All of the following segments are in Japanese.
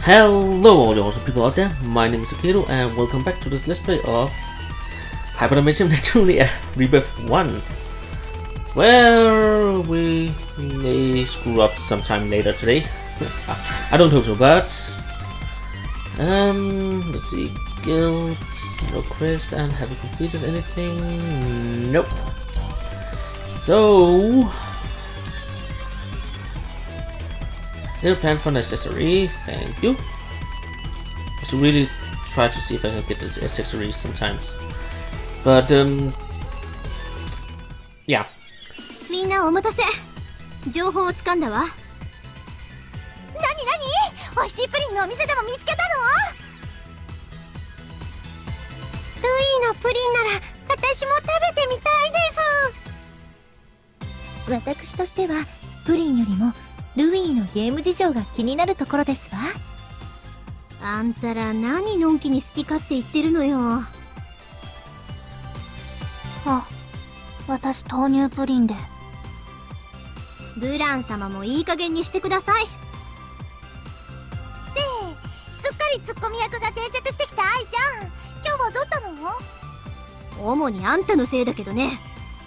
Hello all you awesome people out there, my name is Takeru and welcome back to this Let's Play of Hyperdimension Neptunia Rebirth 1, where we may screw up sometime later today. I don't hope so, but let's see, guild, no quest, and have we completed anything? Nope. So little plan for an accessory, thank you. I should really try to see if I can get this accessory sometimes. But yeah. みんなお待たせ。情報をつかんだわ。なになに？美味しいプリンのお店でも見つけたの？ルイのプリンなら私も食べてみたいです。私としてはプリンよりもルイーのゲーム事情が気になるところですわ。あんたら何のんきに好き勝手言ってるのよ。あ、私豆乳プリンで。ブラン様もいい加減にしてください。ですっかりツッコミ役が定着してきた愛ちゃん、今日はどったの？主にあんたのせいだけどね。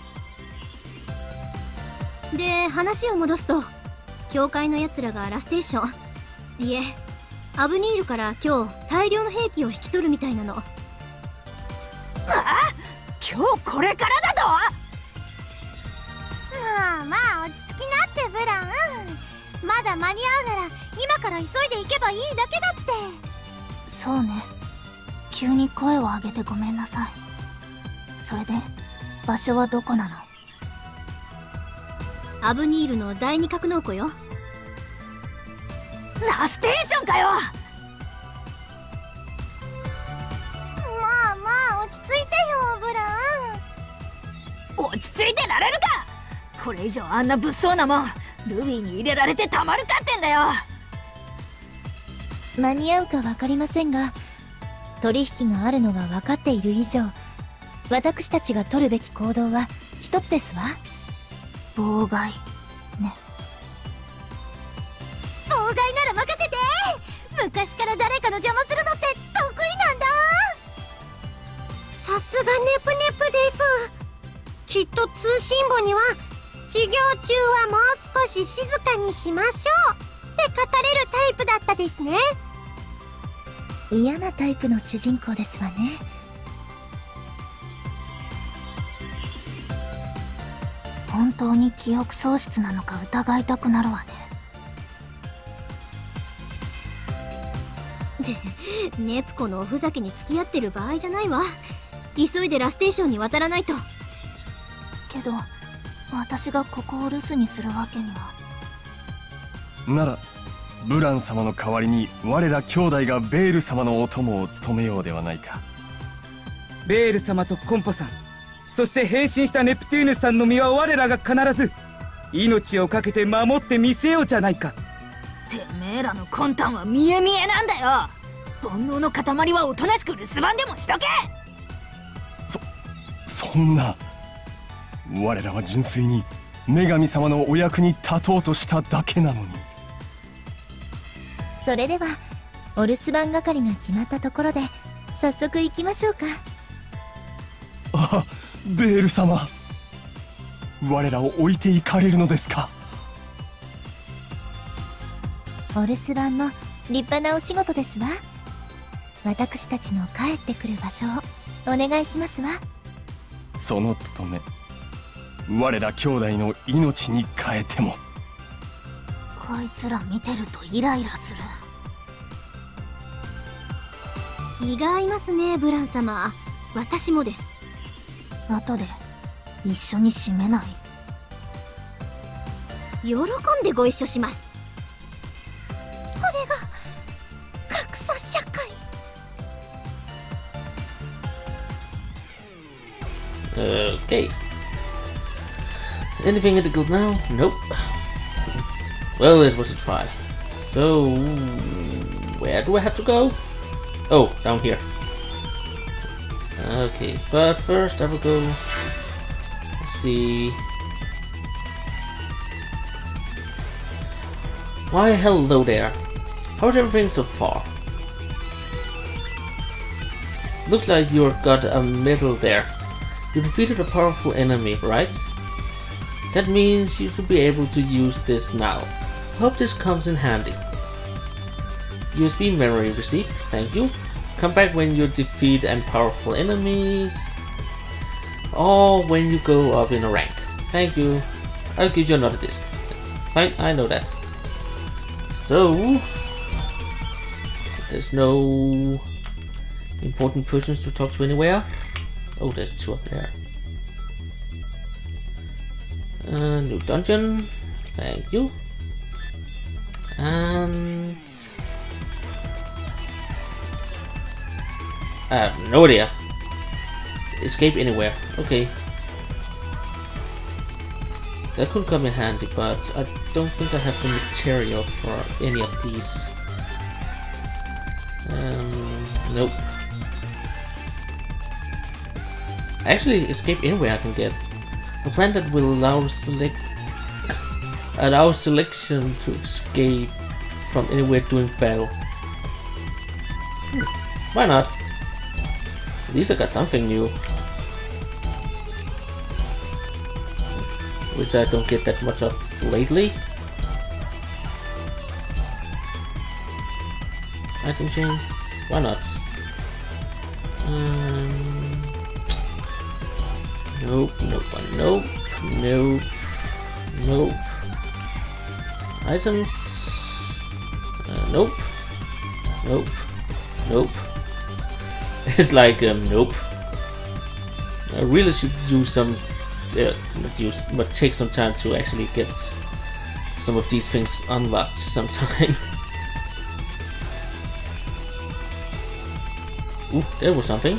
で、話を戻すと教会のやつらがラステーション、いえアブニールから今日大量の兵器を引き取るみたいなの。ああ、今日これからだと？まあまあ落ち着きなってブラン。まだ間に合うなら今から急いで行けばいいだけだって。そうね、急に声を上げてごめんなさい。それで場所はどこなの？アブニールの第二格納庫よ。ラステーションかよ。まあまあ落ち着いてよブラン。落ち着いてられるか。これ以上あんな物騒なもんルビーに入れられてたまるかってんだよ。間に合うか分かりませんが、取引があるのが分かっている以上、私たちが取るべき行動は一つですわ。妨害ね。妨害なら任せて。昔から誰かの邪魔するのって得意なんだ。さすがネプネプです。きっと通信簿には授業中はもう少し静かにしましょうって書かれるタイプだったですね。嫌なタイプの主人公ですわね。本当に記憶喪失なのか疑いたくなるわね。ネプコのおふざけに付き合ってる場合じゃないわ。急いでラステーションに渡らないと。けど私がここを留守にするわけには。 ならブラン様の代わりに我ら兄弟がベール様のお供を務めようではないか。 ベール様とコンポさん、そして変身したネプテューヌスさんの身は我らが必ず命を懸けて守ってみせようじゃないか。 てめえらの魂胆は見え見えなんだよ。煩悩の塊はおとなしく留守番でもしとけ。 そんな。我らは純粋に女神様のお役に立とうとしただけなのに。 それではお留守番係が決まったところで早速行きましょうか。 あ、ベール様、我らを置いていかれるのですか。 お留守番の立派なお仕事ですわ。私たちの帰ってくる場所をお願いしますわ。 その務め、我ら兄弟の命に変えても。 こいつら見てるとイライラする。 気が合いますねブラン様。私もです。 後で一緒に締めない？ 喜んでご一緒します。これが格差社会。 Okay. Anything in the guild now? Nope. Well, it was a try. So, where do I have to go? Oh, down here. Okay, but first I will go. Let's see. Why, hello there. How's everything so far? Looks like you got a medal there. You defeated a powerful enemy, right? That means you should be able to use this now. Hope this comes in handy. USB memory received, thank you. Come back when you defeat powerful enemies. Or when you go up in a rank. Thank you. I'll give you another disc. Fine, I know that. So... there's no important persons to talk to anywhere. Oh, there's two up there. New dungeon. Thank you. And... I have no idea. Escape anywhere. Okay. That could come in handy, but I don't think I have the materials for any of these. Nope. Actually, escape anywhere I can get. A plan that will allow selection to escape from anywhere during battle. Why not? At least I got something new. Which I don't get that much of lately. Item chains? Why not? Nope, nope, nope, nope, nope. Items? Nope, nope, nope. It's like, nope. I really should do some, not use, but take some time to actually get some of these things unlocked sometime. Ooh, there was something.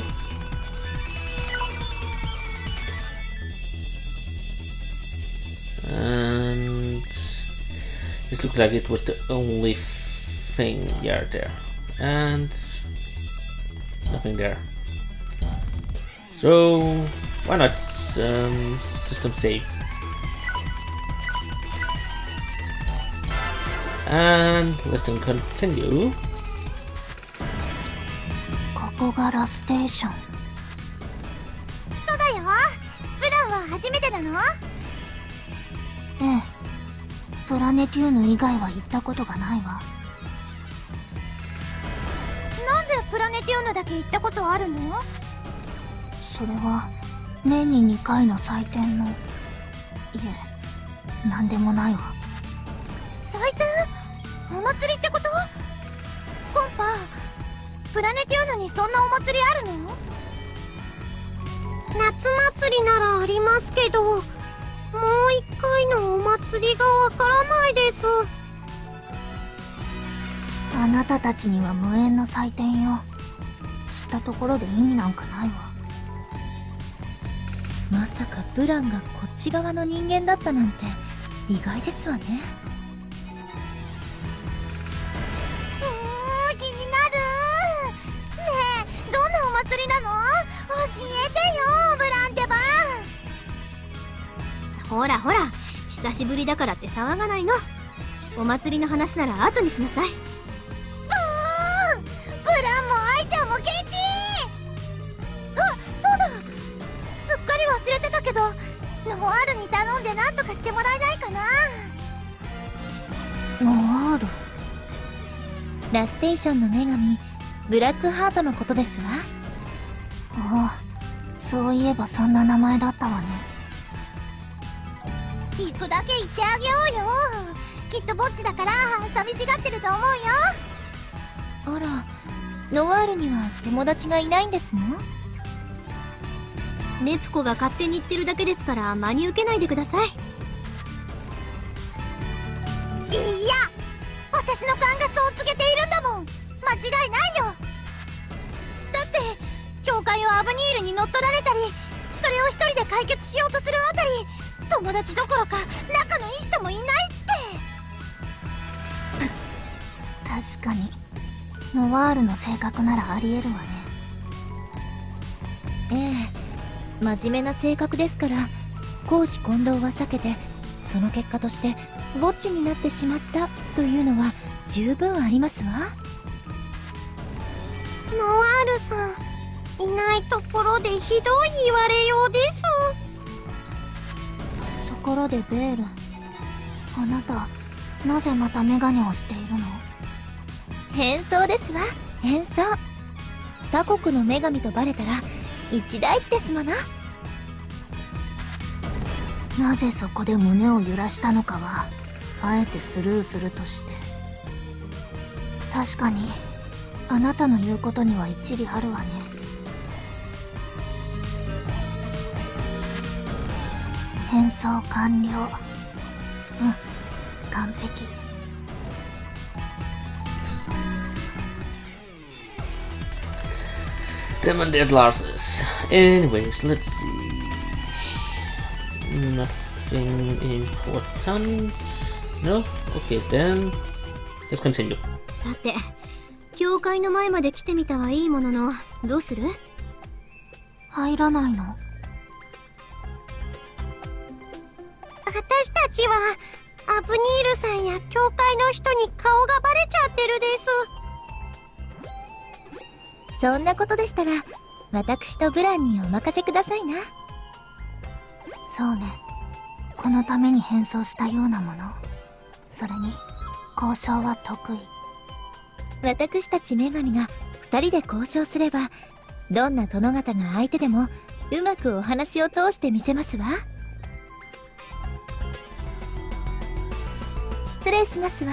And this looks like it was the only thing, yeah, there. And nothing there. So why not system save? And let's then continue. ここがラステーション。そうだよ。普段は初めてなの？ええ。プラネテューヌ以外は行ったことがないわ。なんでプラネテューヌだけ行ったことあるの？それは年に2回の祭典の。いえ、なんでもないわ。祭典？お祭りってこと？コンパ。プラネテューヌにそんなお祭りあるの？夏祭りならありますけど、もう一回のお祭りがわからないです。あなたたちには無縁の祭典よ。知ったところで意味なんかないわ。まさかブランがこっち側の人間だったなんて意外ですわね。気になる。ねえ、どんなお祭りなの？教えてよ、ブランテバン。ほらほら、久しぶりだからって騒がないの。お祭りの話なら後にしなさい。ブランもアイちゃんもケチ。あ、そうだ、すっかり忘れてたけど、ノワールに頼んで何とかしてもらえないかな。ノワール、ラステーションの女神ブラックハートのことですわ。ああ、そういえばそんな名前だったわね。行くだけ行ってあげようよ。きっとぼっちだから寂しがってると思うよ。あら、ノワールには友達がいないんですの？ネプコが勝手に言ってるだけですから真に受けないでください。いや、私の勘がそう告げているんだもん。間違いないよ。だって教会をアブニールに乗っ取られたり、それを一人で解決しようとするあたり、友達どころか仲のいい人もいないって。確かにノワールの性格ならありえるわね。ええ、真面目な性格ですから公私混同は避けて、その結果としてぼっちになってしまったというのは十分ありますわ。ノワールさん、いないところでひどい言われようです。 ところでベール、あなたなぜまたメガネをしているの？ 変装ですわ、変装。他国の女神とバレたら一大事ですもの。 なぜそこで胸を揺らしたのかはあえてスルーするとして、確かにあなたの言うことには一理あるわね。変装完了。完璧。 Demon Dead glasses. Anyways, let's see. Nothing important. No? Okay, then let's continue. さて、教会の前まで来てみたはいいものの、どうする？ 入らないの？ 私たちはアブニールさんや教会の人に顔がバレちゃってるです。そんなことでしたら私とブランにお任せくださいな。 そうね、このために変装したようなもの。それに交渉は得意。 私たち女神が2人で交渉すれば、どんな殿方が相手でもうまくお話を通してみせますわ。失礼しますわ。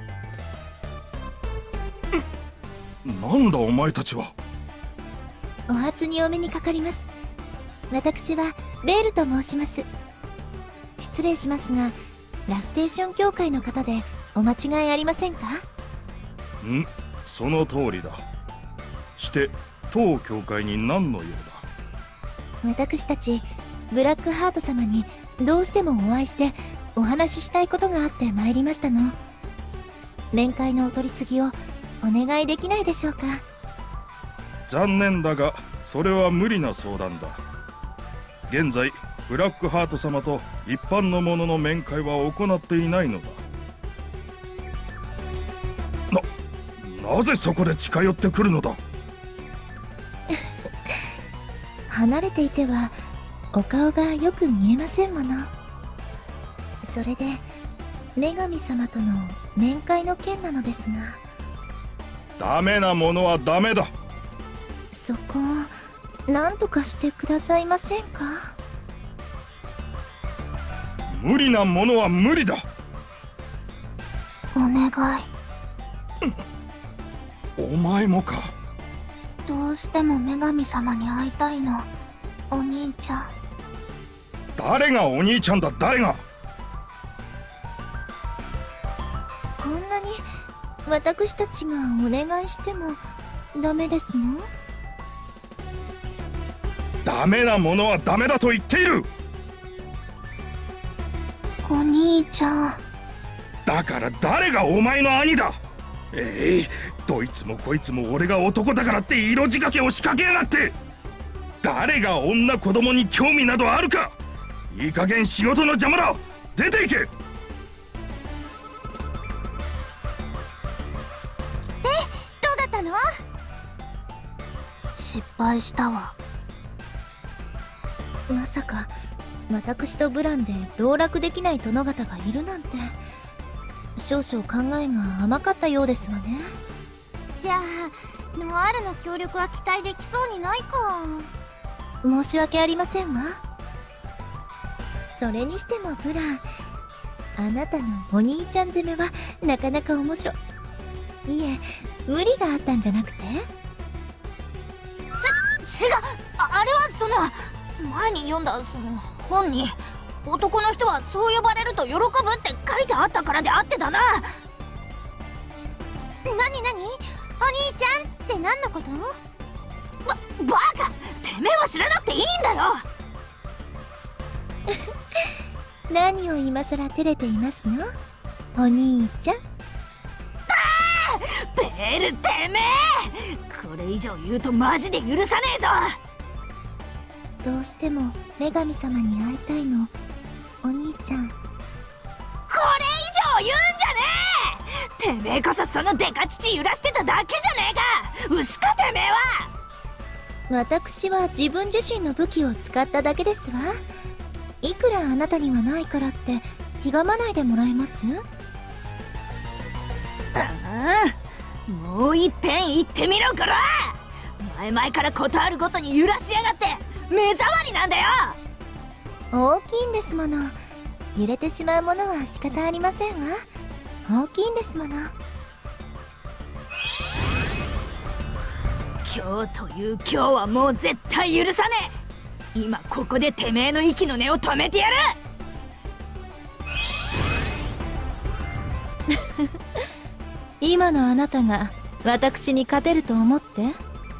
なんだお前たちは。 お初にお目にかかります。私はベールと申します。失礼しますが、ラステーション協会の方でお間違いありませんか？ その通りだ。して当協会に何の用だ？ 私たちブラックハート様にどうしてもお会いしてお話ししたいことがあって参りましたの。面会のお取り次ぎをお願いできないでしょうか？ 残念だがそれは無理な相談だ。現在ブラックハート様と一般の者の面会は行っていないのだ。なぜそこで近寄ってくるのだ？ 離れていてはお顔がよく見えませんもの。それで女神様との面会の件なのですが。 ダメなものはダメだ。 そこを何とかしてくださいませんか？ 無理なものは無理だ。 お願い。 お前もか。 どうしても女神様に会いたいの、お兄ちゃん。 誰がお兄ちゃんだ、誰が。 こんなに私たちがお願いしてもダメですの？ ダメなものはダメだと言っている。 お兄ちゃん。 だから誰がお前の兄だ。どいつもこいつも俺が男だからって色仕掛けを仕掛けやがって。誰が女子供に興味などあるか。いい加減仕事の邪魔だ。出て行け。 どうだったの？ 失敗したわ。 まさか私とブランで籠絡できない殿方がいるなんて、少々考えが甘かったようですわね。じゃあノワールの協力は期待できそうにないか。申し訳ありませんわ。それにしてもブラン、あなたのお兄ちゃん攻めはなかなか面白い。いえ、無理があったんじゃなくて？違う、 あれはその前に読んだその本に、男の人はそう呼ばれると喜ぶって書いてあったからであってだな。 なにお兄ちゃんって何のこと？ バカ、てめえは知らなくていいんだよ。 何を今さら照れていますの、お兄ちゃん。 ベール、てめえ、これ以上言うとマジで許さねえぞ。 どうしても女神様に会いたいの、お兄ちゃん。 これ以上言うんじゃねえ。 てめえこそそのデカ乳揺らしてただけじゃねえか。牛かてめえは。 私は自分自身の武器を使っただけですわ。いくらあなたにはないからってひがまないでもらえます？ もういっぺん言ってみろこら。前からことあるごとに揺らしやがって目障りなんだよ。 大きいんですもの。揺れてしまうものは仕方ありませんわ。大きいんですもの。 今日という今日はもう絶対許さねえ。今ここでてめえの息の根を止めてやる。 今のあなたが私に勝てると思って？ 愛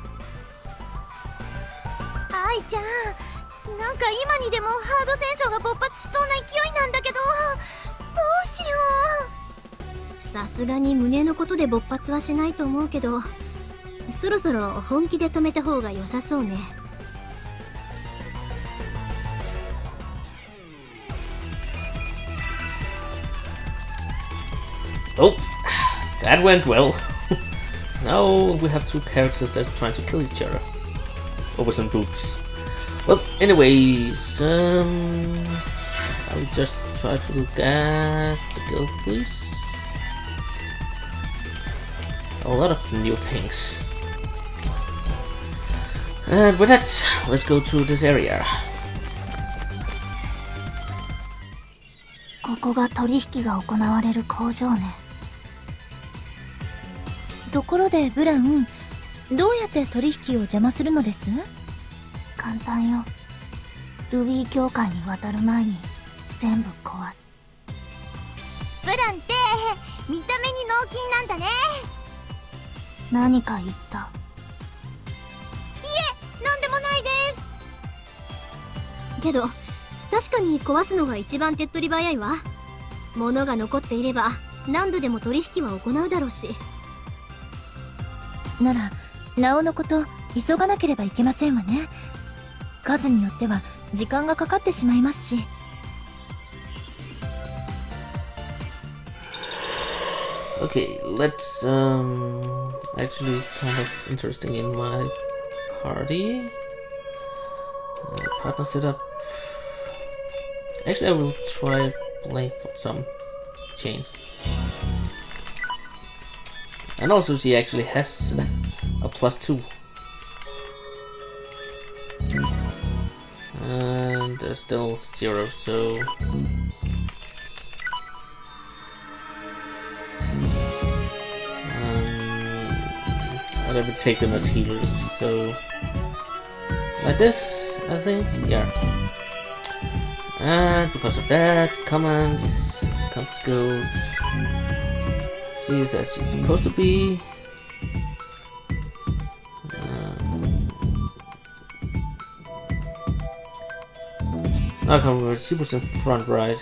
ちゃん、なんか今にでもハード戦争が勃発しそうな勢いなんだけど、どうしよう。さすがに胸のことで勃発はしないと思うけど、そろそろ本気で止めた方が良さそうね。 Oh, that went well. Now we have two characters that's trying to kill each other over some boots. Well, anyways, I'll just try to look at the guild, please. A lot of new things. And with that, let's go to this area. ここが取引が行われる工場ね。ところでブラン、どうやって取引を邪魔するのです？簡単よ。ルビー教会に渡る前に全部壊す。 ブランって見た目に脳筋なんだね。 何か言った？ いえ、なんでもないです。けど確かに壊すのが一番手っ取り早いわ。物が残っていれば何度でも取引は行うだろうし。 ならなおのこと急がなければいけませんわね。数によっては時間がかかってしまいますし。 Okay, let's actually kind of interesting in my party. Partner setup. Actually, I will try playing for some change. And also, she actually has a +2. And there's still 0, so. I'll never take them as healers, so. Like this, I think, yeah. And because of that, commands, comp skills, she's as she's supposed to be. I can't remember, she was in front, right?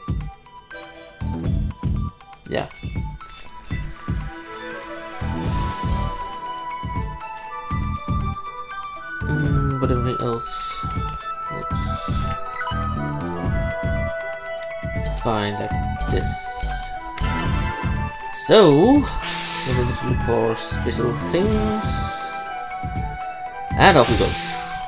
Yeah. But everything else looks fine like this. So we're going to look for special things, and off we go.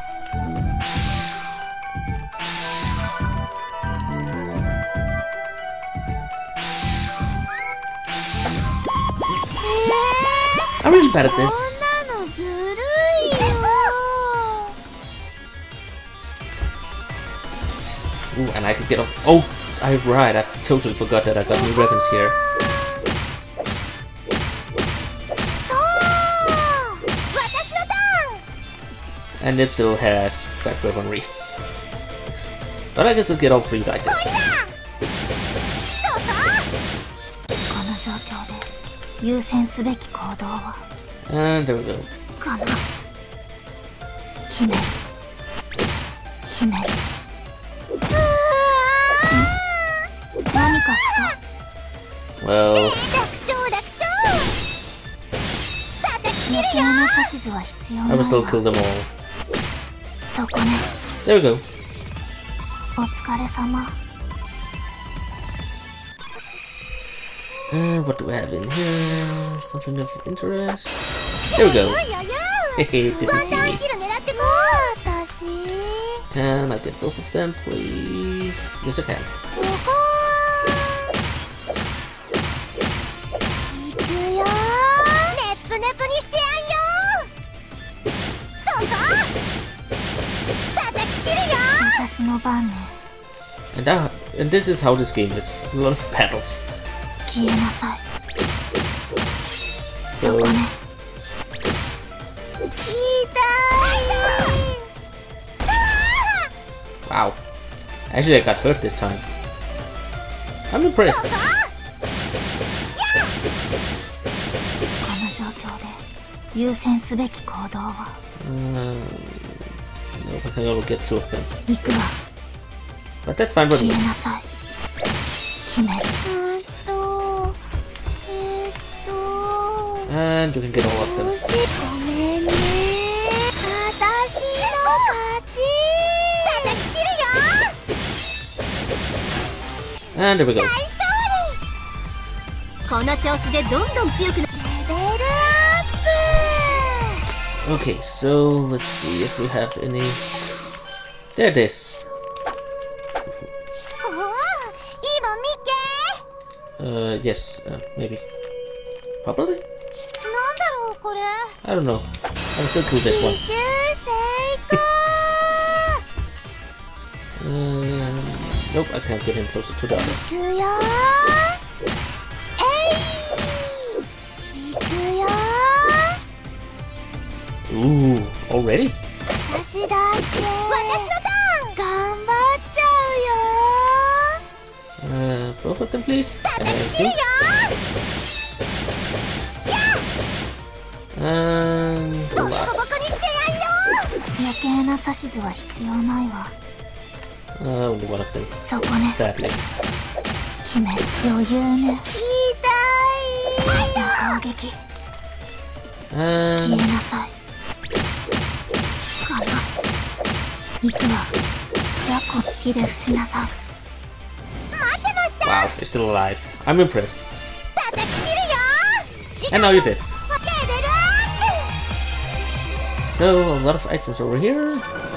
I'm really bad at this. Ooh, and I could get off. Oh, I'm right. I totally forgot that I got new weapons here. And Nipsil has back weaponry. But I guess I'll get all three like this. And there we go. Well, I will still kill them all. There we go. And what do I have in here? Something of interest. There we go. Hehe, didn't see me. キル狙ってこう私 Can I get both of them, please? Yes, I can. 行くよネップネプにしてやんよそうそう叩き切るよ私の番ね。 And this is how this game is. A lot of battles. 消えなさい。 So ここね。 wow. Actually, I got hurt this time. I'm impressed. この状況で優先すべき行動は No, I can only get two of them. 行くわ。 But that's fine with 消 me. えなさい。姫。 And you can get all of them. ごめんね私の勝ち叩き切るよ And there we go. 大勝利この調子でどんどん強くなレベルアッ Okay, so let's see if we have any. There it is. プおおいいもん見っけ Yes, maybe. Probably? なんだろうこれ I don't know. I'll still kill this one. 奇襲成功 Nope, I can't get him closer to the others. 行くよ行くよ Ooh, already? 私だって私のターン頑張っちゃうよ Both of them, please. 叩き Thank 切る you. よ And ボコボ last. コにしてやんよ余計な指図は必要ないわ。 Only one of them, そこね。 sadly. 姫、余裕ね。 痛い攻撃。消 And えなさい。かな。行くわ。雑魚、ひれ伏しなさい。 待ってました wow, you're still alive. I'm impressed. 叩き切るよ And now you're dead. レベルアップ So a lot of items over here.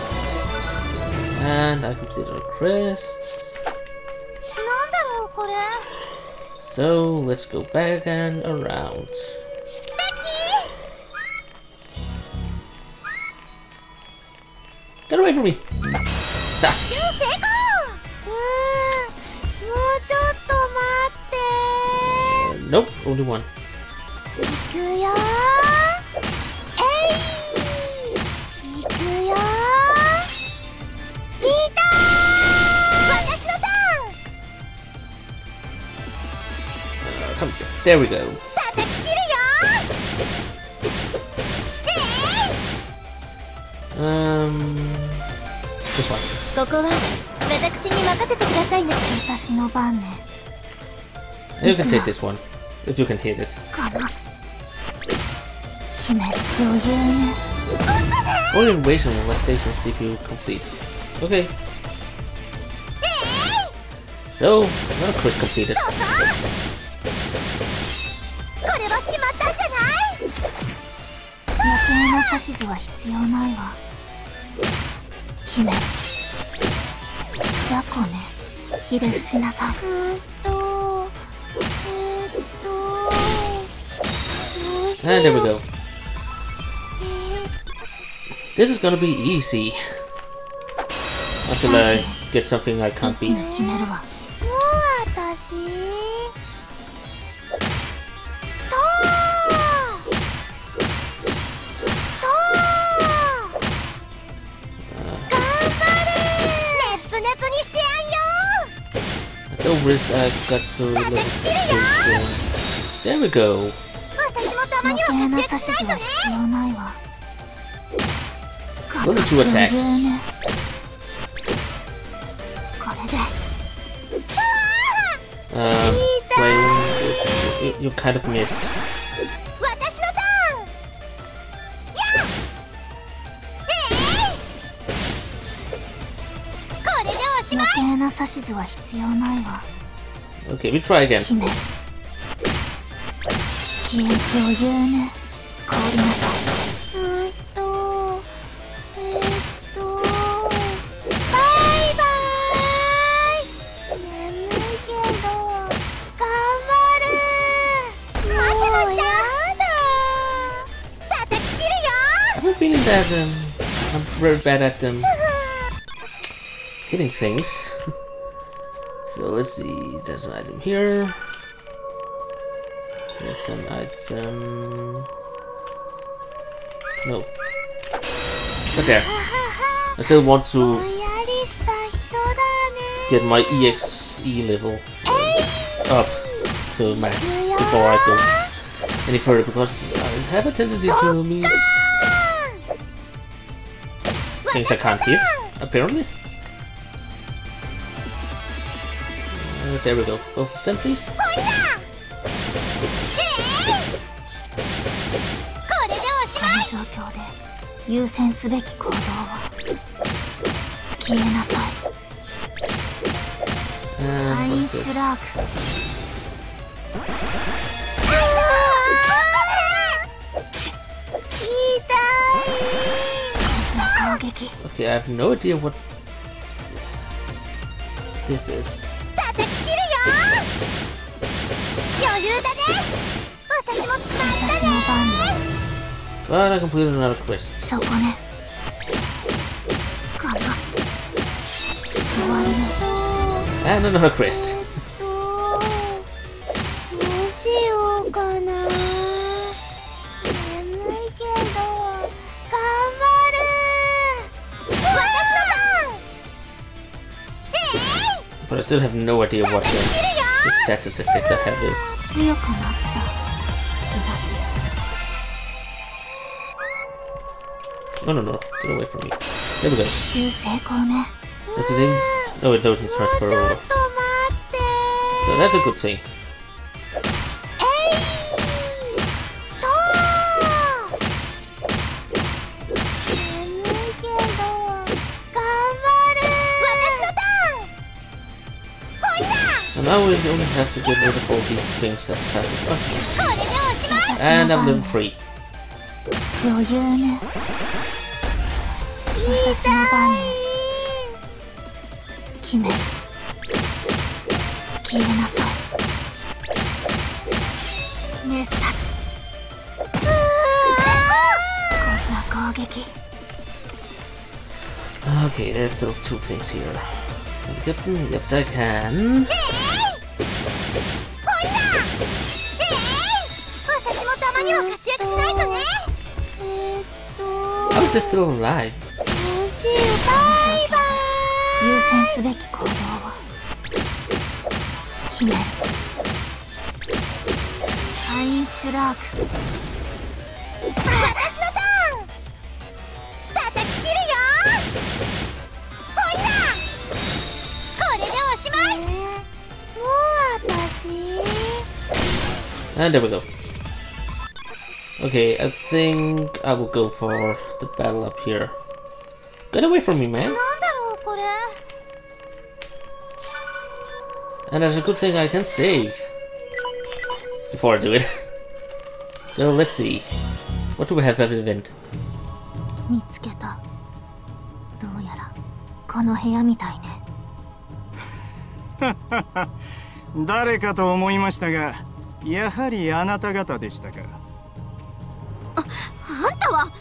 And I completed a quest. なんだろうこれ So let's go back and around. Get away from me! Ah, 成功もうちょっと待って nope, only one. 行くよ行くよピーター私のターン Come, there we go. 叩き切るよ This one. ここは私に任せてくださいね私の番ね。 You can take this one if you can hit it. かな。姫、余裕ね。 Only invasion molestation CPU complete. Okay. So another quest completed. これは決まったんじゃない余計な指図は必要ないわ。姫。雑魚ね。ひれ伏しなさい。 And there we go. This is gonna be easy. Until I get something I 一 can't 気に beat. 決めるわ。 もう私ネップネプにしてやんよ No risk, I got to level 2 soon. There we go. 私もたまに余計なは指図は活躍しないとね必要ないわ。 Level 2 attacks. 余裕ね。これで Playing. You kind of missed. 私のターンやっこれでおしまい余計な指図は必要ないわ。 Okay, we try again. 姫。 消え余裕ね。凍りなさい。 バイバーイ。眠いけど頑張る。待ってました。叩き切るよ。 I have a feeling that I'm very bad at hitting things. So let's see. There's an item here. There's an item. No. But there. I still want to get my EXE level up to max before I go any further, because I have a tendency to meet things I can't hit, apparently. There we go. Both of them, please. この状況で優先すべき行動は消えなさい。アインシュラーク。攻撃。 Okay, I have no idea what this is. 叩き切るよ。余裕だね。私も決まったね。 But I completed another quest. そこね。頑張っ。終わりね。 And another quest. どうしようかな。眠いけど頑張る。私のターン。 But I still have no idea what the status effect I have is. 強くなった気がする。 No, no, no. Get away from me. There we go. 修成功ね。 That's the thing. No, it doesn't transfer over. ちょっと待って。 So that's a good thing. 眠いけど頑張る。私のターン。ポインター。 So now we only have to get rid of all these things as fast as possible. これでおしまい。 And I'm level 3. 余裕ね。私の番ね。決める。消えなさい。熱殺。こんな攻撃。 Okay, there's still 2 things here. Can I get them? Yes, I can. 私もたまには活躍しないとね。 How is this still alive? バイバ優先すべき行動は決める。アインシュラーク。 イ。私のターン。叩き切るよ。ポインター。これでおしまい。もう私。 And there we go. Okay, I think I will go for the battle up here. Get away from me, man. なんだろうこれ。 And there's a good thing I can save before I do it. So let's see. What do we have at the event? 見つけた。どうやらこの部屋みたいね。 誰かと思いましたが、やはりあなた方でしたか。 あんたは。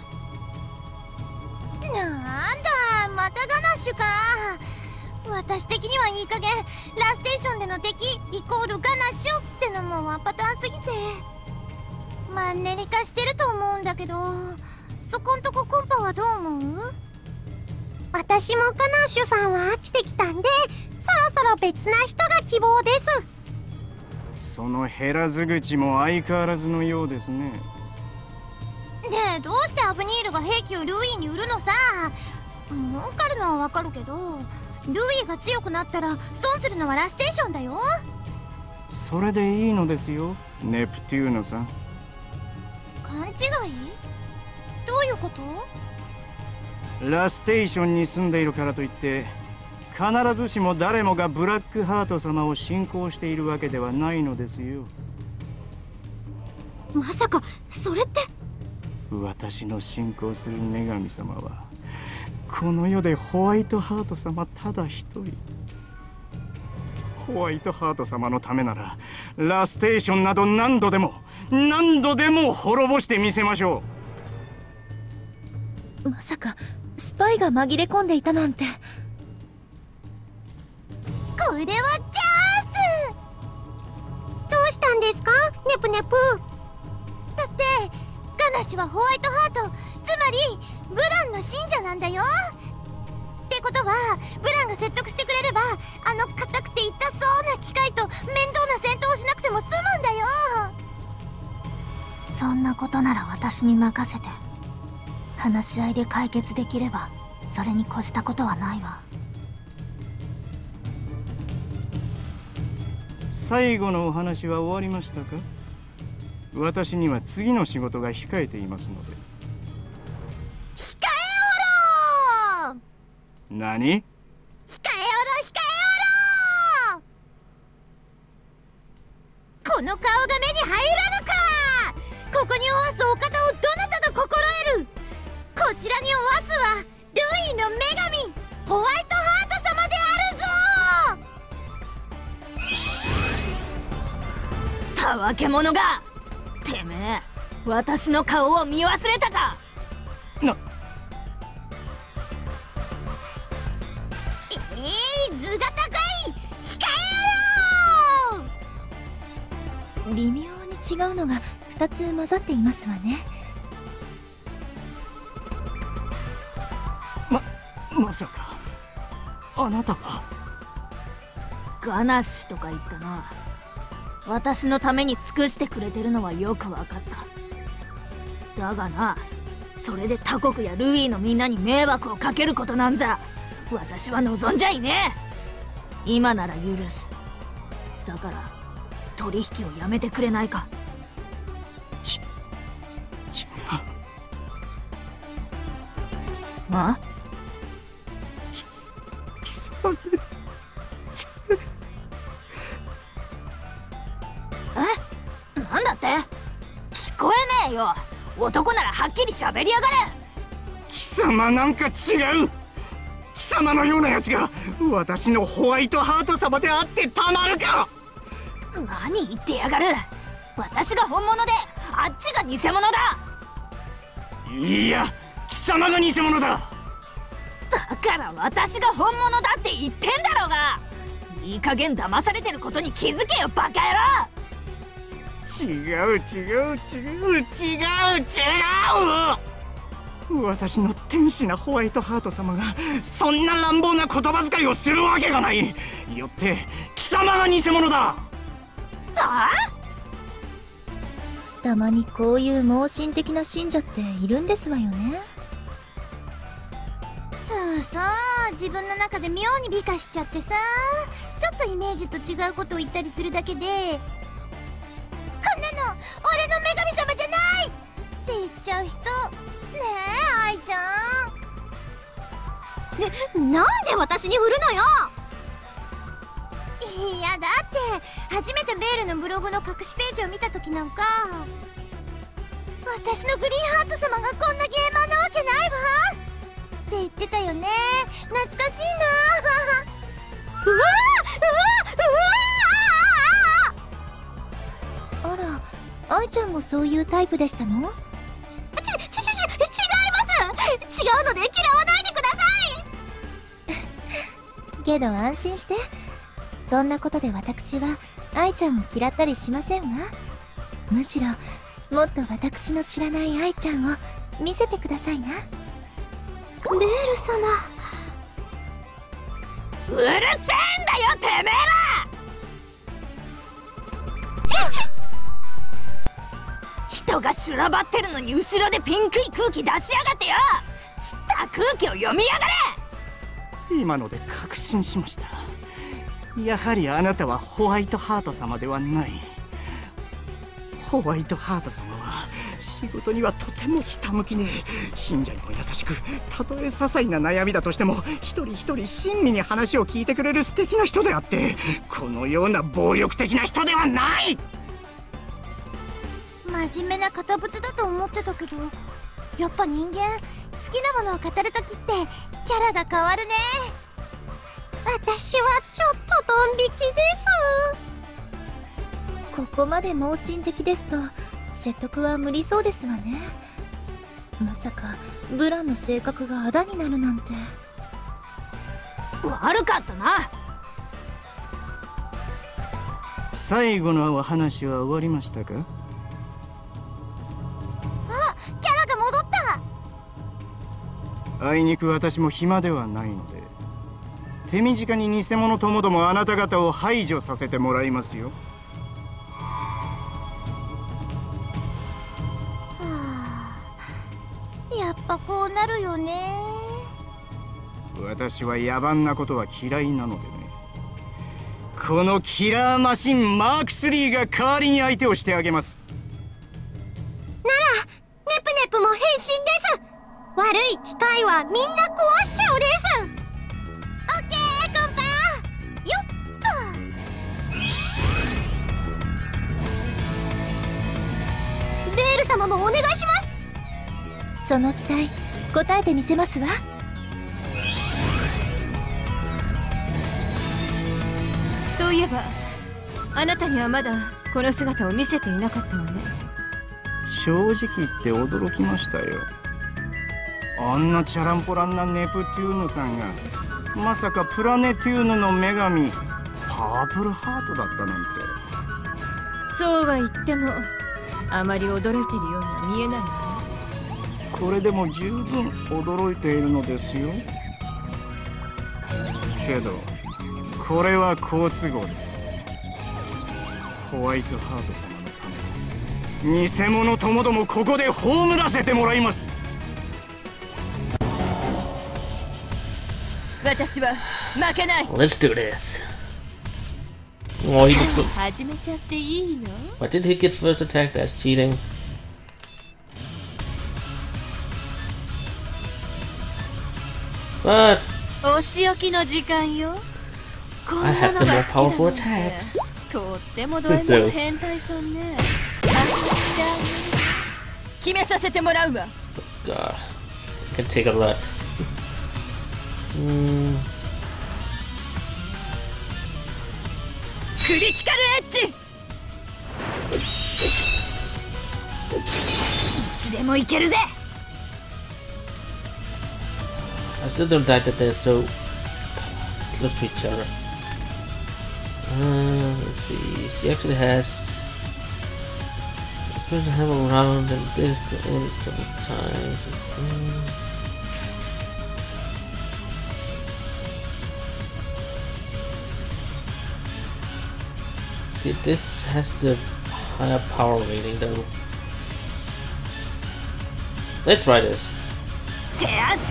なんだまたガナッシュか。私的にはいい加減ラステーションでの敵イコールガナッシュってのもワンパターンすぎてマンネリ化してると思うんだけど、そこんとこコンパはどう思う？私もガナッシュさんは飽きてきたんで、そろそろ別な人が希望です。 その減らず口も相変わらずのようですね。 ねえ、どうしてアブニールが兵器をルーイに売るのさ。儲かるのはわかるけど、ルーイが強くなったら損するのはラステーションだよ。 それでいいのですよ、ネプテューノさん。 勘違い？どういうこと？ ラステーションに住んでいるからといって必ずしも誰もがブラックハート様を信仰しているわけではないのですよ。 まさかそれって。 私の信仰する女神様はこの世でホワイトハート様ただ一人。ホワイトハート様のためならラステーションなど何度でも滅ぼしてみせましょう。まさかスパイが紛れ込んでいたなんて。これはチャンス。どうしたんですかネプネプ。だってガナッシュはホワイトハート、つまりブランの信者なんだよ。ってことはブランが説得してくれれば、あの硬くて痛そうな機械と面倒な戦闘をしなくても済むんだよ。 そんなことなら私に任せて。話し合いで解決できればそれに越したことはないわ。 最後のお話は終わりましたか？私には次の仕事が控えていますので。 控えおろー。 何？ 控えおろ控えおろー。この顔が目に入らぬか。ここにおわすお方をどなたと心得る。こちらにおわすはルイの女神ホワイトハート様であるぞ。 たわけ者が、てめえ私の顔を見忘れたか。 図が高い。控えろー。微妙に違うのが2つ混ざっていますわね。 まさかあなたが。 ガナッシュとか言ったな。私のために尽くしてくれてるのはよくわかった。だがな、それで他国やルイーのみんなに迷惑をかけることなんざ私は望んじゃいねえ。今なら許す。だから取引をやめてくれないか。 違う。 あ？え？なんだって？聞こえねえよ。男ならはっきり喋りやがれ。 貴様なんか違う。貴様のようなやつが私のホワイトハート様であってたまるか。 何言ってやがる。私が本物であっちが偽物だ。 いや、貴様が偽物だ。 だから私が本物だって言ってんだろうが。いい加減騙されてることに気づけよバカ野郎。 違う。私の天使なホワイトハート様がそんな乱暴な言葉遣いをするわけがない。よって貴様が偽物だ。 ああ？ たまにこういう盲信的な信者っているんですわよね。そうそう、自分の中で妙に美化しちゃってさ、ちょっとイメージと違うことを言ったりするだけで、こんなの俺の女神様じゃないって言っちゃう人。ねえ愛ちゃん。なんで私に振るのよ。いやだって初めてベールのブログの隠しページを見た時なんか、私のグリーンハート様がこんなゲーマーなわけないわって言ってたよね。懐かしいな。あら、愛ちゃんもそういうタイプでしたの？違います。違うので嫌わないでください。けど安心して、そんなことで私は愛ちゃんを嫌ったりしませんわ。むしろもっと私の知らない愛ちゃんを見せてくださいな。ベール様。 うるせえんだよてめえら。人が修羅場ってるのに後ろでピンクい空気出しやがってよ。散った空気を読みやがれ。 今ので確信しました。やはりあなたはホワイトハート様ではない。ホワイトハート様は仕事にはとてもひたむきで、信者にも優しく、たとえ些細な悩みだとしても一人一人親身に話を聞いてくれる素敵な人であって、このような暴力的な人ではない。 ま真面目な堅物だと思ってたけど、やっぱ人間好きなものを語るときってキャラが変わるね。私はちょっとドン引きです。ここまで盲信的ですと説得は無理そうですわね。まさかブランの性格があだになるなんて。 悪かったな。 最後のお話は終わりましたか？ あ、キャラが戻った。 あいにく私も暇ではないので、手短に偽物ともどもあなた方を排除させてもらいますよ。 やっぱこうなるよね。 私は野蛮なことは嫌いなのでね。このキラーマシンマーク3が代わりに相手をしてあげます。 ならネプネプも変身です。悪い機械はみんな壊しちゃうです。オッケーコンパよっと。ベール様もお願いします。その期待答えてみせますわ。 そういえばあなたにはまだこの姿を見せていなかったわね。 正直言って驚きましたよ。あんなチャランポランなネプテューヌさんがまさかプラネテューヌの女神パープルハートだったなんて。 そうは言ってもあまり驚いているようには見えないわね。 これでも十分驚いているのですよ。けどこれは好都合です。ホワイトハート様のために偽物ともどもここで葬らせてもらいます。 私は負けない。 Let's do this. Oh, he looks so... 始めちゃっていいの？ Why did he get first attack? That's cheating. But お仕置きの時間よ。こん I な have の the が more 好きだ powerful なんて attacks. とってもド M の変態さんね。決めさせてもらうわ。 God, it can take a lot. クリティカルエッジ。いつでもいけるぜ。 I still don't like that they're so close to each other. Let's see. She actually has. It's supposed to have a round and this in several times. This has the higher power rating though. Let's try this. 決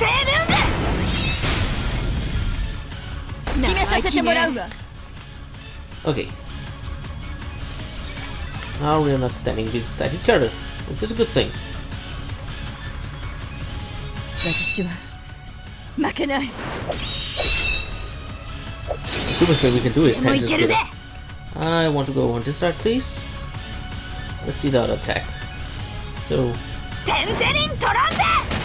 めさせてもらうわ。 Okay. Now we're not standing beside each other, which is a good thing. 私は負けない。 The stupidest thing we can do is stand just good. I want to go on this side, please. Let's see the other attack. So. テンゼリントランベ。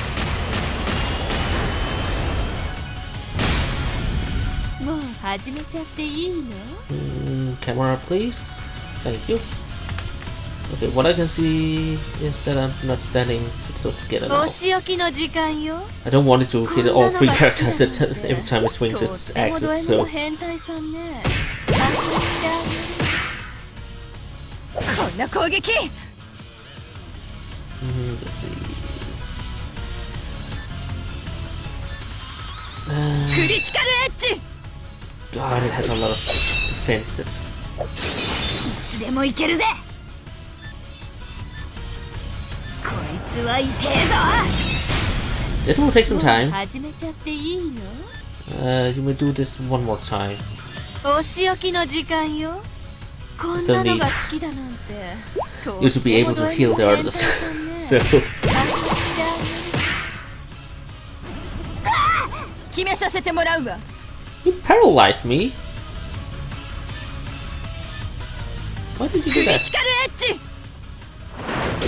もう始めちゃっていいの？ Camera, please. Thank you. Okay, what I can see is that I'm not standing too close together now. お仕置きの時間よ。 I don't want it to hit all three characters every time it swings its axis, so. 変態さんね。こんな攻撃。 Let's see. クリティカルエッジ。 God, it has a lot of defensive. いつでもいけるぜ。こいつは痛えぞ。 This will take some time. 始めちゃっていいの？ You may do this one more time. お仕置きの時間よ。こんなのが好きだなんて。 You to be able to heal the others. So. 決めさせてもらうわ。 You paralyzed me. Why did you do クリテ that? ィカルエッジ。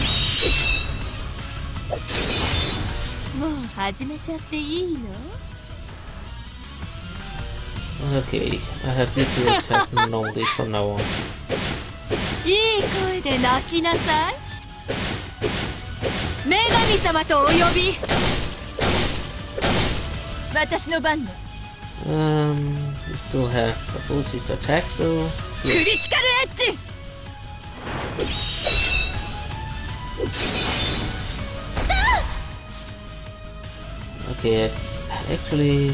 もう始めちゃっていいの？ Okay, I have you to attack normally from now on. いい声で泣きなさい。女神様とお呼び。私の番ね。 You still have abilities to attack, so クリティカルエッジ。 okay, actually,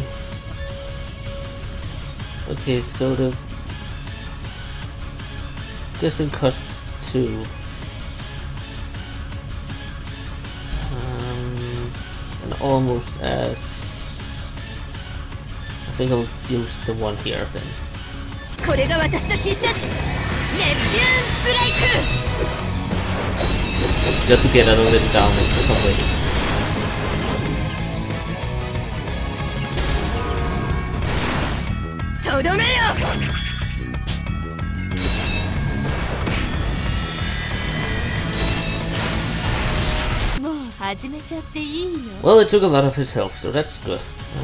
okay, so the this one costs 2. And almost as I think I'll use the one here then. これが私の必殺。ネプテューンブレイク。 Just to get a little bit down in some way. とどめよ。もう始めちゃっていいの？ Well, it took a lot of his health, so that's good.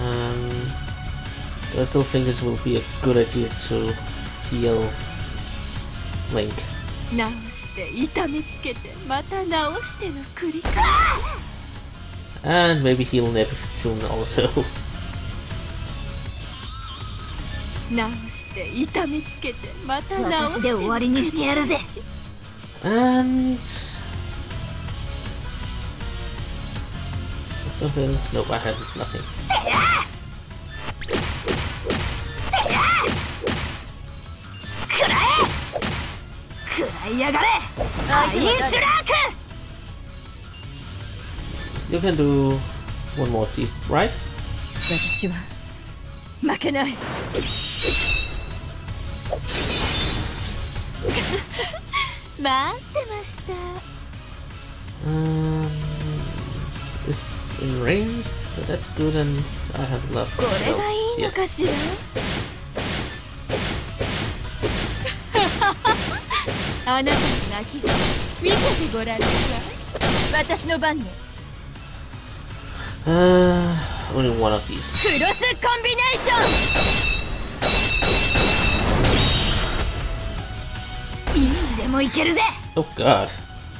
I still think this will be a good idea to heal Link. 直して痛めつけてまた直しての繰り返し。 And maybe heal Neptune also. 直して痛めつけてまた直して私で終わりにしてやるぜ。 And something. Nope, I have nothing. 食らいやがれ。アインシュラーク。 You can do one more of these, right? 私は負けない。待ってました。 It's in range, so that's good, and I have love. これがいいのかしら。あなたの泣き声見せてごらんなさい。私の番ね。 Only one of these. クロスコンビネーション。いつでもいけるぜ。 Oh God.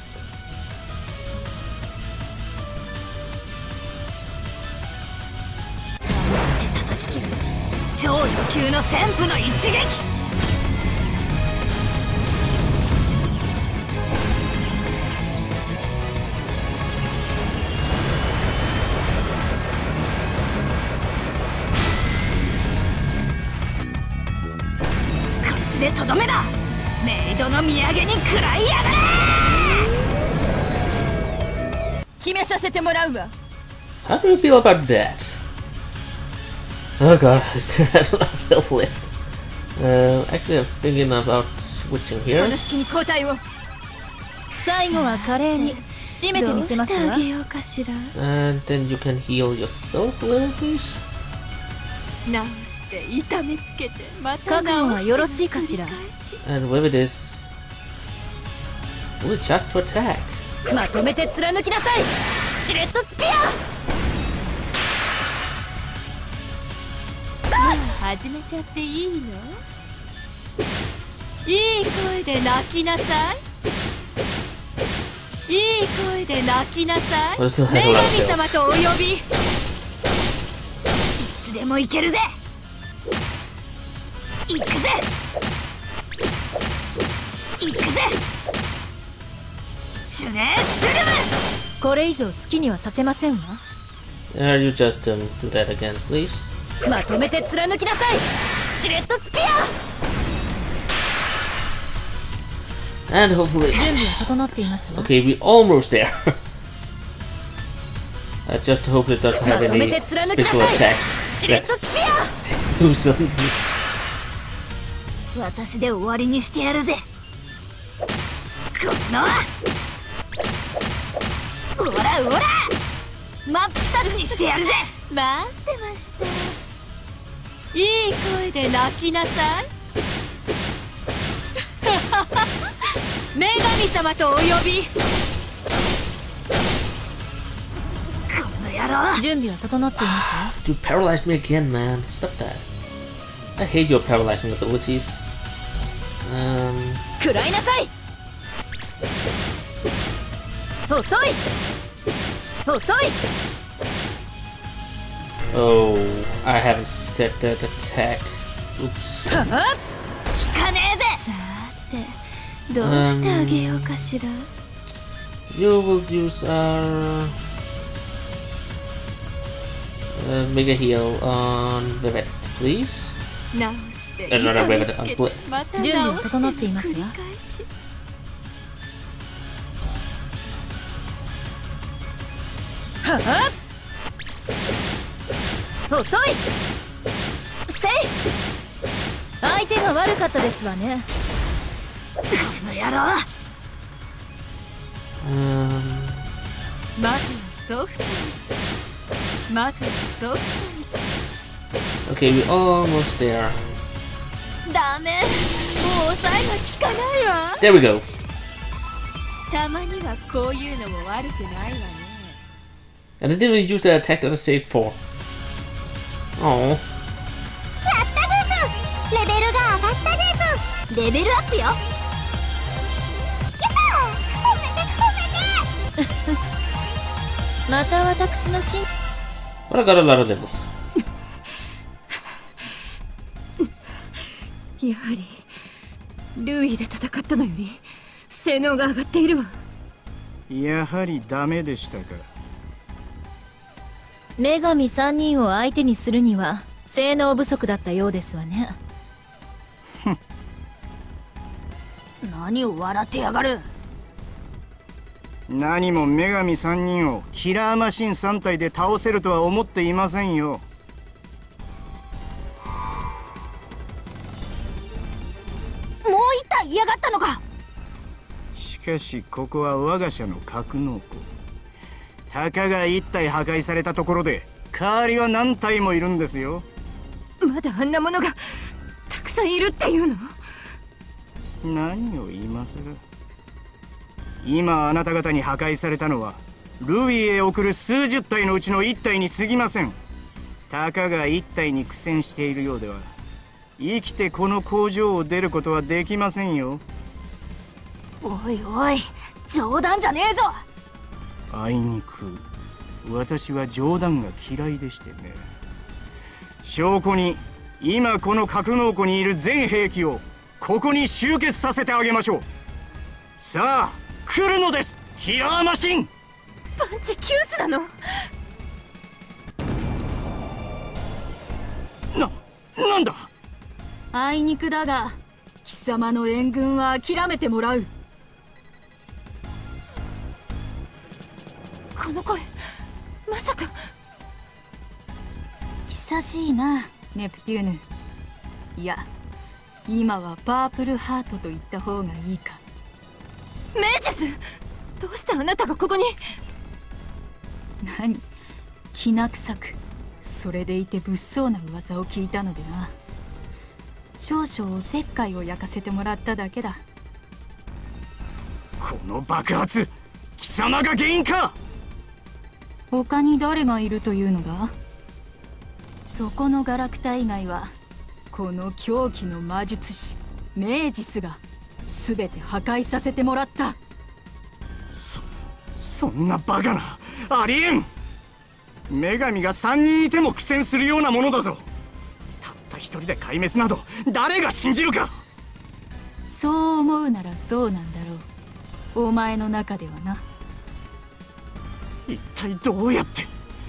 超余級の旋風の一撃。 でとどめだ。メイドの土産に食らいやがれ。 決めさせてもらうわ。 How do you feel about that? Oh God, I still have a lot of health left. Actually, I'm thinking about switching こ here. の隙に交代を。最後は華麗に締めてみせますわ。どうしてあげようかしら。 And then you can heal yourself a little, please. 直して痛めつけてまた直して。覚悟はよろしいかしら。 And with it is fully just to attack. まとめて貫きなさい。シレットスピア。始めちゃっていいの？いい声で泣きなさい。いい声で泣きなさい。女神様とお呼び。いつでもいけるぜ。行くぜ。行くぜ。シュネーストゥルム。 これ以上好きにはさせませんわ。 You just do that again, please. まとめて貫きなさい。シレットスピア。 And hopefully. 準備は整っていますわ。 Okay, we're almost there. I just hope it doesn't have any special attacks that do something. 私で終わりにしてやるぜ。このオラオラ真っ二つにしてやるぜ。 待ってました。いい声で泣きなさい。女神様とお呼び。 この準備は整っていますよ。 Dude, paralyzed me again, man. Stop that. I hate your paralyzing abilities. 食らいなさい。遅い遅い。 Oh, I haven't set that attack. Oops. 効かねえぜ。さてどうしてあげようかしら。 You will use our Mega Heal on Vivet, please. 直して No, no, no, Vivet 痛 on めつけ Blade. てまた準備は直して整っていますよ。 繰り返し。はっ遅いせい。相手が悪かったですわね。この野郎。まずはソフトに。まずはソフ Okay, we're almost there. トに。ダメ。もう抑えが効かないわ。 There we go. たまにはこういうのも悪くないわね。 And I didn't really use that attack that I saved for. Oh. やったです。レベルが上がったです。レベルアップよ。やったー。褒めて褒めて。 また私のしん But I got a lot of levels. やはりルイで戦ったのより性能が上がっているわ。 やはりダメでしたか。 女神3人を相手にするには性能不足だったようですわね。何を笑ってやがる。 何も女神3人をキラーマシン3体で倒せるとは思っていませんよ。 もう一体嫌がったのか。 しかしここは我が社の格納庫。たかが1体破壊されたところで代わりは何体もいるんですよ。 まだあんなものがたくさんいるっていうの。 何を今更。今あなた方に破壊されたのはルイへ送る数十体のうちの1体に過ぎません。たかが1体に苦戦しているようでは生きてこの工場を出ることはできませんよ。 おいおい、冗談じゃねえぞ。 あいにく私は冗談が嫌いでしてね。証拠に今この格納庫にいる全兵器をここに集結させてあげましょう。さあ来るのです、キラーマシン。 パンチキュースなの。 なんだ。 あいにくだが貴様の援軍は諦めてもらう。 この声まさか。 久しいなネプテューヌ。いや今はパープルハートと言った方がいいか。 メイジス、どうしてあなたがここに。 何、きな臭くそれでいて物騒な噂を聞いたのでな。少々おせっかいを焼かせてもらっただけだ。 この爆発貴様が原因か。 他に誰がいるというのだ。そこのガラクタ以外はこの狂気の魔術師メイジスが全て破壊させてもらった。 そんなバカな、ありえん。女神が3人いても苦戦するようなものだぞ。たった一人で壊滅など誰が信じるか。 そう思うならそうなんだろう、お前の中ではな。 一体どうやって。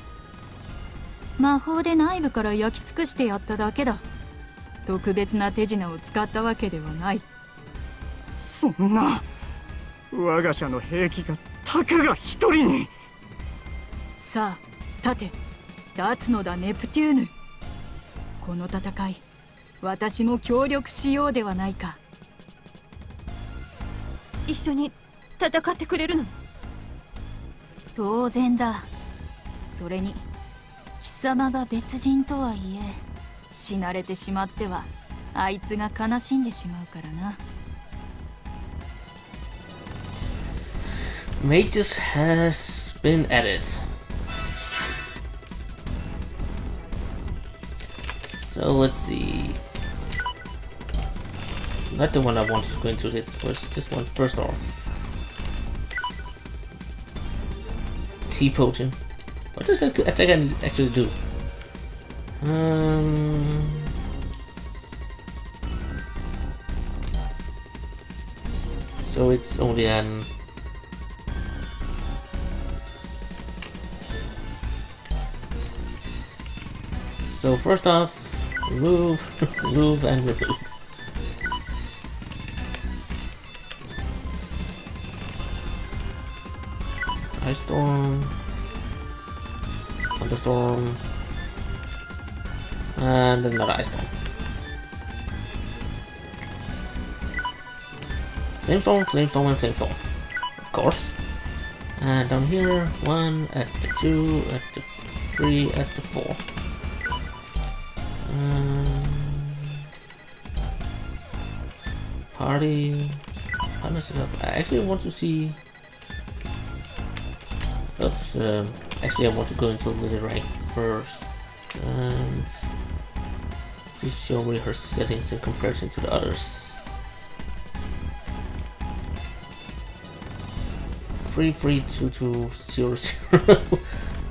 魔法で内部から焼き尽くしてやっただけだ。特別な手品を使ったわけではない。 そんな、我が社の兵器がたかが一人に。 さあ立て、立つのだネプテューヌ。この戦い私も協力しようではないか。 一緒に戦ってくれるの。 当然だ。それに貴様が別人とはいえ死なれてしまってはあいつが悲しんでしまうからな。 Magus has been added. So let's see. Not the one I wanted to go into, it was this one first off. T-Potion. What does that attack actually do? So it's only an... So first off, remove, remove and remove. Ice Storm, Thunderstorm, and another Ice Storm. Flamestorm, Flamestorm, and Flamestorm, of course. And down here, 1 at the 2, at the 3, at the 4. Party. How does it up? I actually want to see. Oops. Actually, I want to go into Little Rank first. And please show me her settings in comparison to the others. 332200.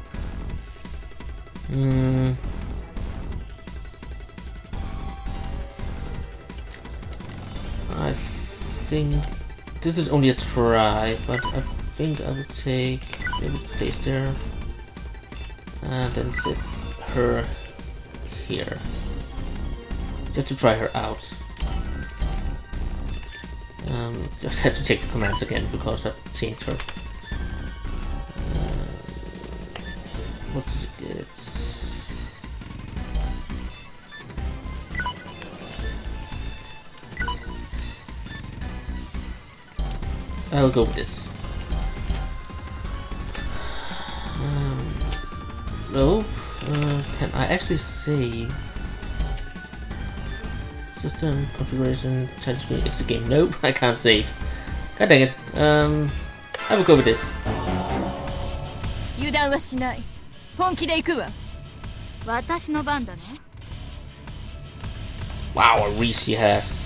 I think this is only a try, but I think I would take maybe place there and then set her here just to try her out. Just had to take the commands again because I've changed her. What does it get? I'll go with this. No. Can I actually save? System configuration, touch screen, exit game. Nope, I can't save. God dang it. I will go with this. 油断はしない。本気で行くわ。私の番だね。 Wow, a reach she has.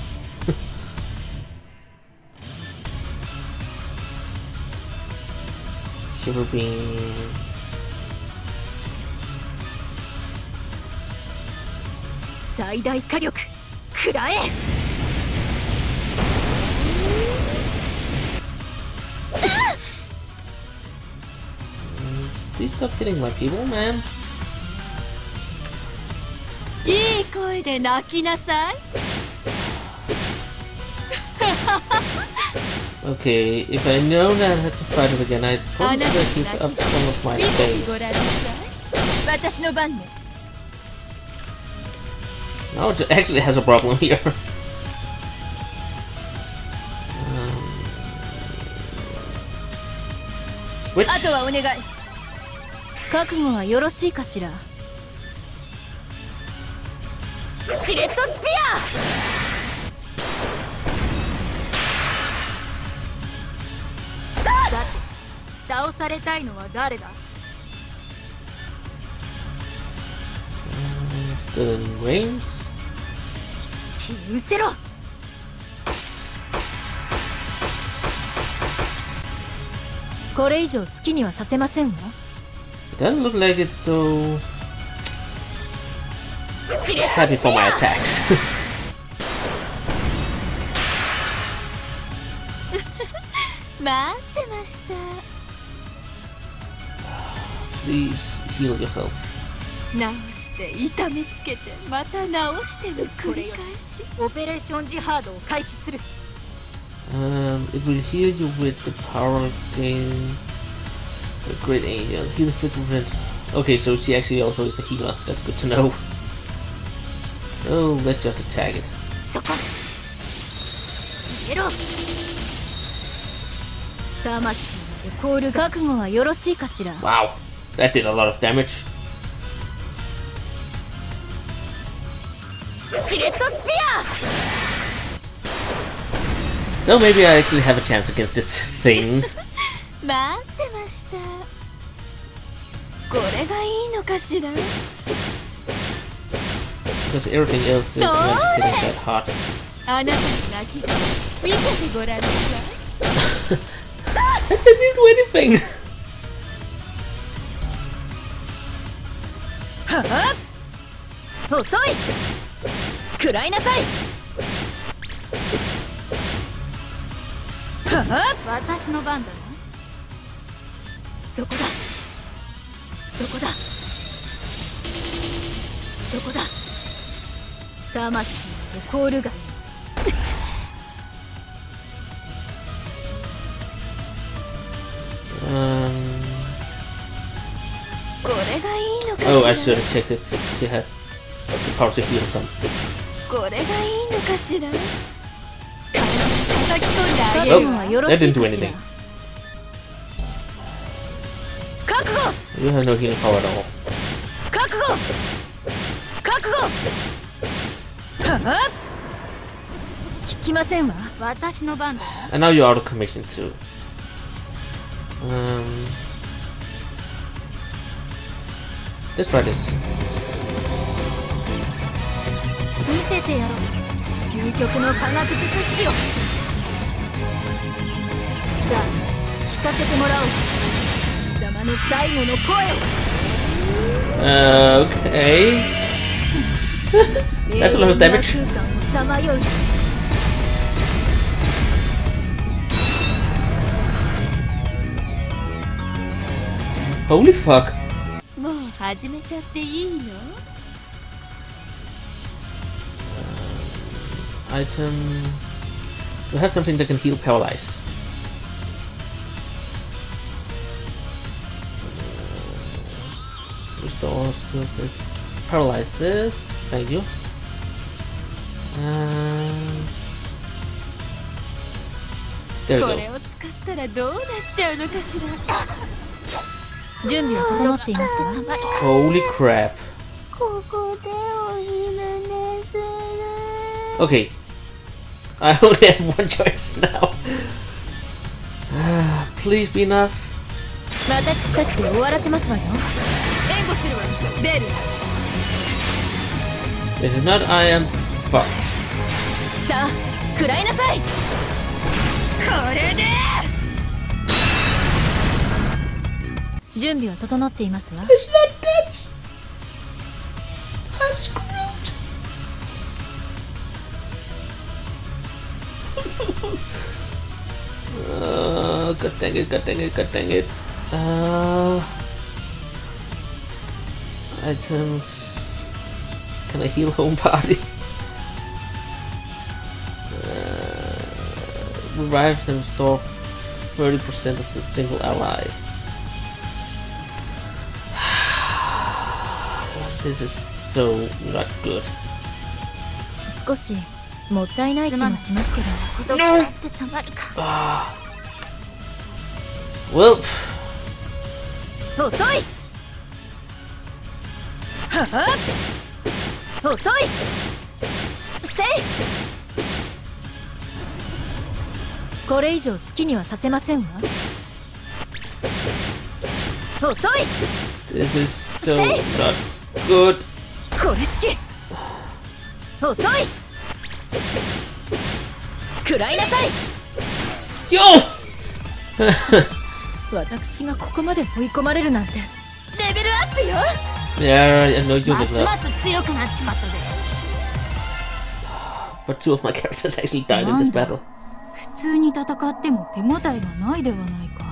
Shiver Beam. Please stop hitting my people, man. いい声で泣きなさい。 Okay, if I know that I had to fight it again, I'd probably keep up some of my face. Now it actually has a problem here. Switch. あとはお願い。覚悟はよろしいかしら。シレットスピア。だって倒されたいのは誰だ。 Still in range. 気失せろ。これ以上好きにはさせませんわ。 It doesn't look like it's so happy for my attacks. 待ってました。 Please heal yourself. 直して痛めつけてまた直しての繰り返し。オペレーションジハードを開始する。 It will heal you with the power gains. A great angel. Heal 50%. Okay, so she actually also is a healer. That's good to know. So let's just attack it. そこ。逃げろ。魂まで凍る覚悟はよろしいかしら。 Wow, that did a lot of damage. シレットスピア。 So maybe I actually have a chance against this thing. 待ってました。これがいいのかしら。 because everything else is not hitting that hard. あなたの泣き顔見せてごらんなさい。 I didn't do anything. はっ遅い食らいなさい。はっ私の番だな。そこだそこだそこだ。魂のコールがいい。これがいいのかしら。 Oh, I should have checked it. She had the power to heal some. これがいいのかしら。叩き込んであげるのはよろ That しい didn't do かしら。 anything. 覚悟 You have no healing power at all. 覚悟覚悟はっ聞きませんわ。私の番だ。 And now you're out of commission too. Let's try this. 見せてやろう究極の科学術式を。さあ聞かせてもらおう貴様の最後の声を。 Okay. That's a lot of damage. 空間をさまよう。 Holy fuck. もう始めちゃっていいの？ Item. We have something that can heal paralyze. Restore skills. Paralyzes. Thank you. And there we こ go. れを使ったらどうなっちゃうのかしら。準備は整っていますわ。 Holy crap. ここでお昼寝する。 Okay. I only have one choice now. Please be enough. 私たちで終わらせますわよ。援護するわベル。 If it's not, I am fucked. さあ食らいなさい。これで準備は整っていますわ。 It's not dead. I'm screwed. God dang it, god dang it, god dang it. Items. Can I heal home party? Revives and restore 30% of the single ally. This is so not good. 少しもったいない気もしますけど。 どうやってたまるか。 Well, 遅いはっ遅いせいこれ以上好きにはさせませんわ。遅い this is so not good. これ好き遅い食らいなさい Yo! 私がここまで追い込まれるなんてレベルアップよ Yeah, I know you ま did す that. ます強くなっちまったぜ。 But two of my characters actually died in this battle. 普通に戦っても手応えがないではないか。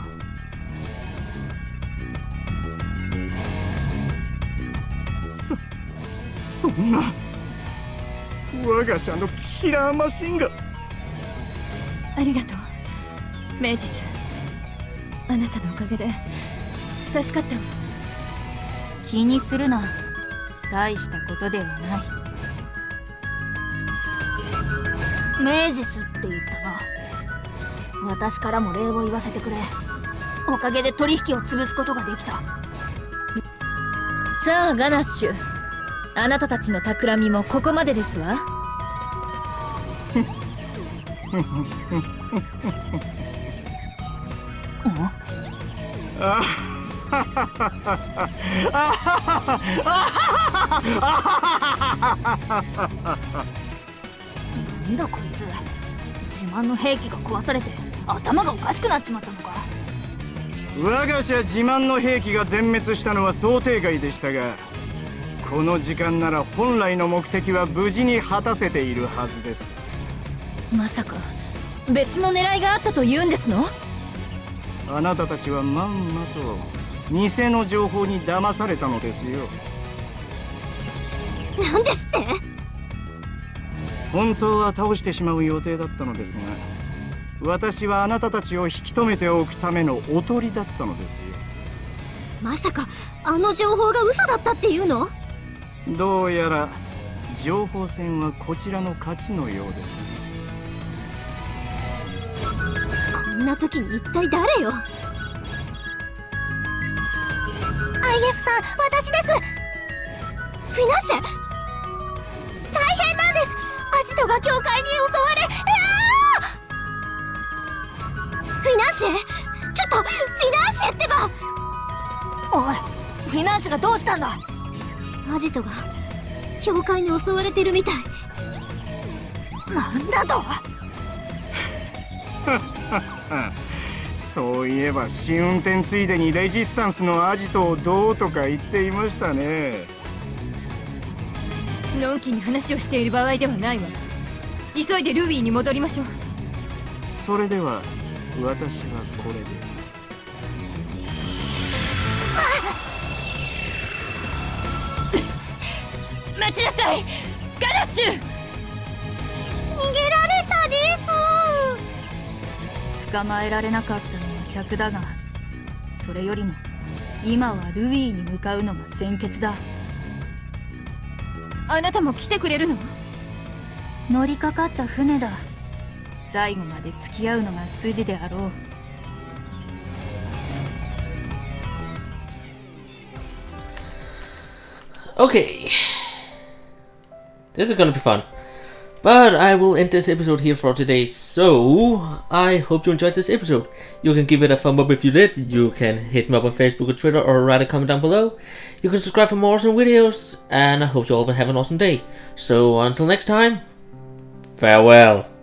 そんな我が社のキラーマシンが。 ありがとうメイジス。あなたのおかげで助かったわ。気にするな、大したことではない。 メイジスって言ったな。私からも礼を言わせてくれ。おかげで取引を潰すことができた。 さあガナッシュ、あなたたちの企みもここまでですわ。 あなんだこいつ、自慢の兵器が壊されて頭がおかしくなっちまったのか。 我が社自慢の兵器が全滅したのは想定外でしたが、この時間なら本来の目的は無事に果たせているはずです。 まさか別の狙いがあったと言うんですの？ あなたたちはまんまと偽の情報に騙されたのですよ。 なんですって？ 本当は倒してしまう予定だったのですが、私はあなたたちを引き止めておくためのおとりだったのですよ。 まさかあの情報が嘘だったっていうの？ どうやら情報戦はこちらの勝ちのようですね。 こんな時に一体誰よ。 IF さん、私です。フィナッシュ、大変なんです。アジトが教会に襲われ、フィナッシュ、ちょっとフィナッシュってば。 おい、フィナンシュがどうしたんだ。 アジトが教会に襲われてるみたい。 なんだと。 そういえば試運転ついでにレジスタンスのアジトをどうとか言っていましたね。 のんきに話をしている場合ではないわ。急いでルビーに戻りましょう。 それでは私はこれで。 待ちなさい、ガラッシュ。 逃げられたです。 捕まえられなかったのは尺だが、それよりも今はルビーに向かうのが先決だ。あなたも来てくれるの？乗りかかった船だ。最後まで付き合うのが筋であろう。 Okay, this is gonna be fun, but I will end this episode here for today. So I hope you enjoyed this episode. You can give it a thumb up if you did. You can hit me up on Facebook or Twitter, or write a comment down below. You can subscribe for more awesome videos, and I hope you all will have an awesome day. So until next time, farewell.